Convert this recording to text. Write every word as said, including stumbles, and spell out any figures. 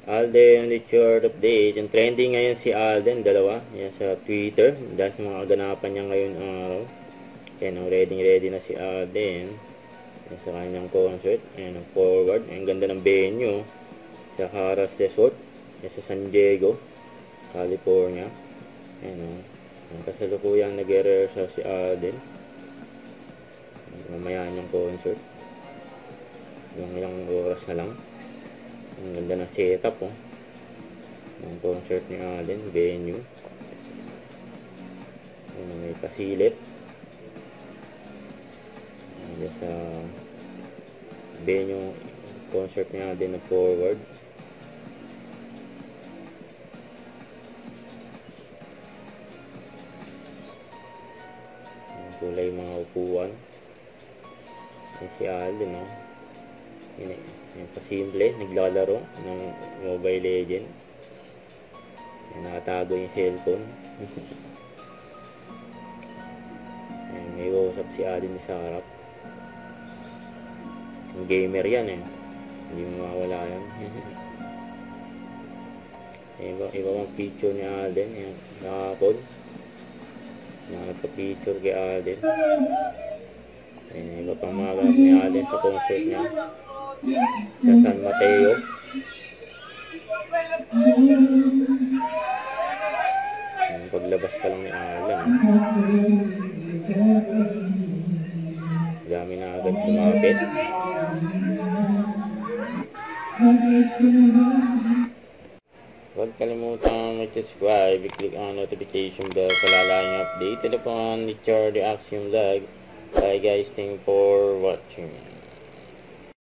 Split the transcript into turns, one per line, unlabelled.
Alden with short update. Yung trending ngayon si Alden, dalawa. Yan sa Twitter. Dahil sa mga kaganapan niya ngayon araw. Yan, ready ready na si Alden. Yan, sa kanyang concert. Yan, forward. Ang ganda ng venue. Sa Harrah's Resort. Yan, sa San Diego, California. Yan, o. Yan, kasalukuyang nag-rehearsal si Alden. Mamaya yung concert. Yung ilang oras na lang. Ang ganda ng setup, oh. Ang concert ni Alden, venue. Ano, may pasilip. Ano, sa venue concert ni Alden na forward. Ang kulay mga upuan. Yan si Alden, oh. Yan eh. Yan, pasimple, naglalaro ng Mobile Legend. Yan, nakatago yung cellphone. Yan, may usap si Alden sa harap. Yung gamer yan, eh. Hindi mo mawala yan. Iba, iba pang picture ni Alden. Yan, nakapod. Yan, nagpa-picture kay Alden. Yan, iba pang mga ganap ni Alden sa concert niya sa San Mateo. Yung paglabas pa lang ni Alan, dami na agad lumapit. Huwag kalimutan mag-subscribe, i-click ang notification bell para laging update. Ito po ang Richard Reaction Vlog. Bye guys, thank you for watching.